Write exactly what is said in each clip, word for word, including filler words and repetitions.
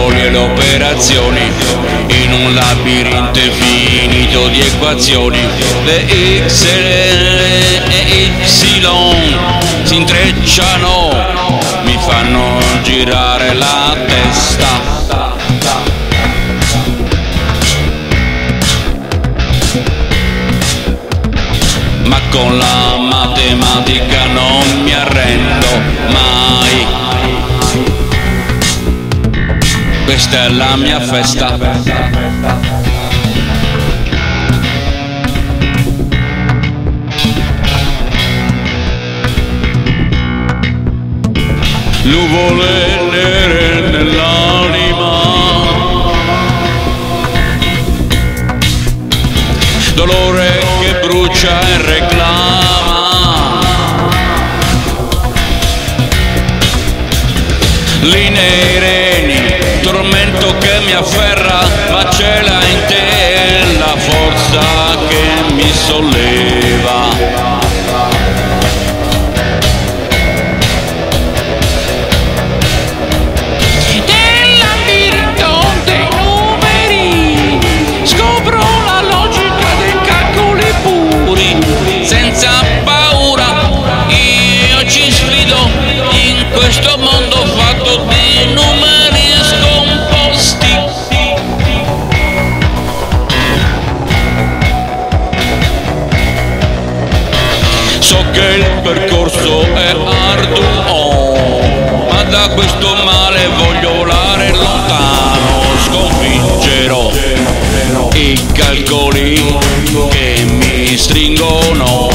calcoli e le operazioni in un labirinto infinito di equazioni. Le X e le Y si intrecciano, mi fanno girare la testa. Ma con la matematica non mi arrendo mai. Questa è la mia festa. Nuvole nere nell'anima, dolore che brucia e reclama, linee reni, tormento che mi afferra, ma ce l'ha in te la forza che mi solleva. Questo mondo fatto di numeri scomposti. So che il percorso è arduo, ma da questo male voglio volare lontano. Sconfiggerò i calcoli che mi stringono,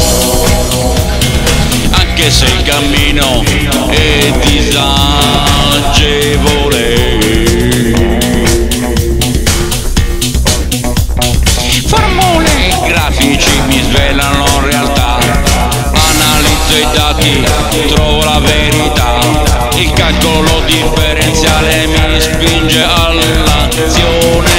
anche se il cammino è disagevole. Formule grafici mi svelano realtà, analizzo i dati, trovo la verità. Il calcolo differenziale mi spinge all'azione.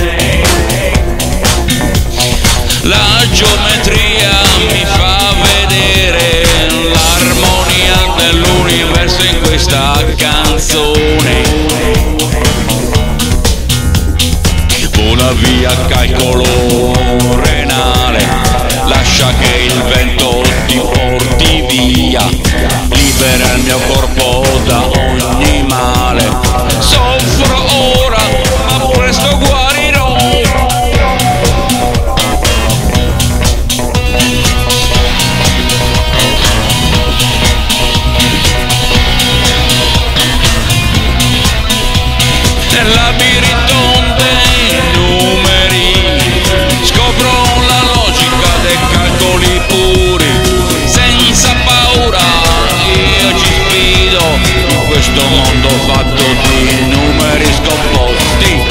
La geometria mi fa vedere l'armonia dell'universo in questa canzone. Vola via calcolo renale, lascia che il vento ti porti via, libera il mio corpo da ogni male. Soffro ora, ma presto guarirò. Nel labirinto dei numeri scopro la logica dei calcoli puri. Senza paura io ci sfido in questo mondo fatto di numeri scomposti.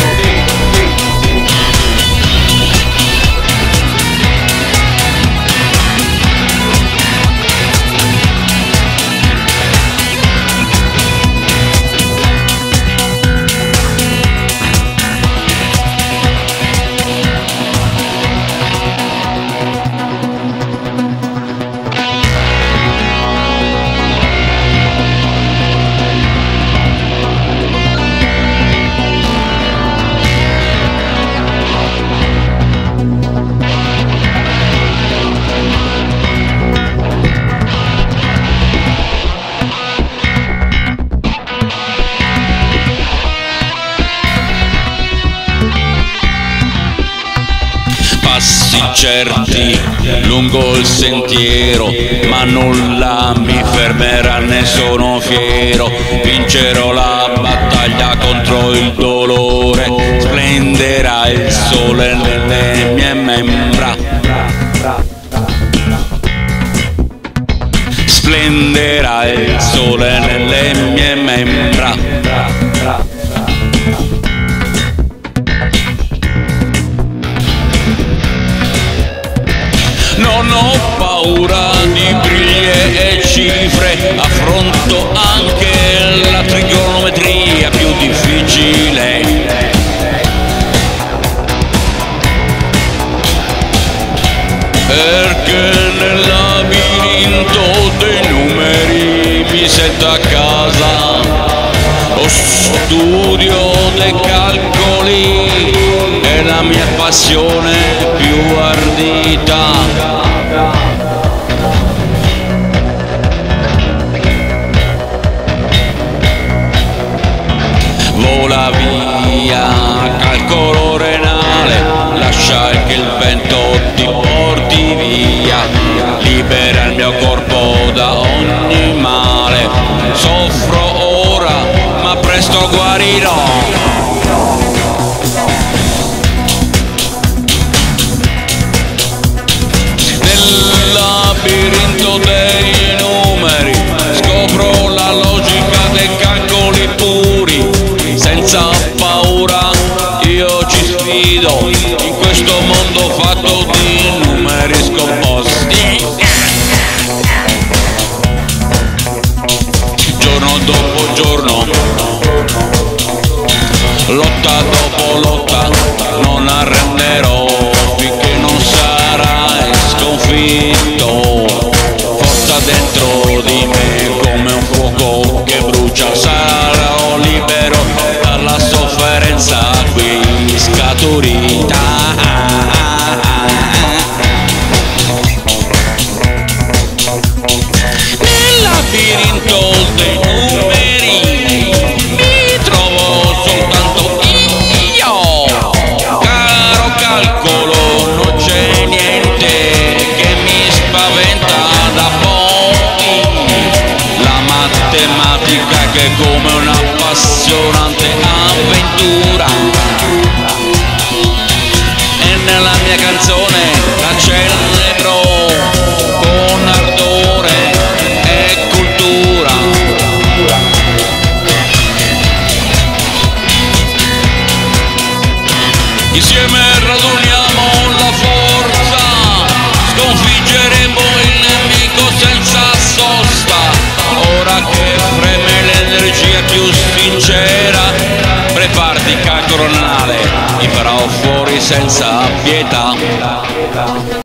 Passi certi lungo il sentiero, ma nulla mi fermerà, ne sono fiero. Vincerò la battaglia contro il dolore, splenderà il sole nelle mie membra. Splenderà il sole nelle mie membra. Non ho paura di briglie e cifre, affronto anche la trigonometria più difficile. Perché nel labirinto dei numeri mi sento a casa, lo studio dei calcoli è la mia passione più ardita. Vola via, calcolo renale, lascia che il vento ti porti via, libera il mio corpo da ogni male, soffro ora ma presto guarirò. Nel labirinto dei numeri scopro la logica dei calcoli puri. Senza paura io ci sfido in questo mondo fatto di numeri scomposti. Giorno dopo giorno, lotta dopo lotta, non arrenderò finché non sarai sconfitto. Forza dentro di me come un fuoco che brucia, sarò libero dalla sofferenza qui scaturita. Nel labirinto dei numeri mi trovo soltanto io, caro calcolo, non c'è niente che mi spaventa da pochi. La matematica che è come una appassionante avventura, e nella mia canzone la celebro con ardore e cultura. Insieme raduniamo la forza, sconfiggeremo il nemico senza sosta. Ora che freme l'energia più sincera, preparati calcolo renale, mi farò fuori senza pietà.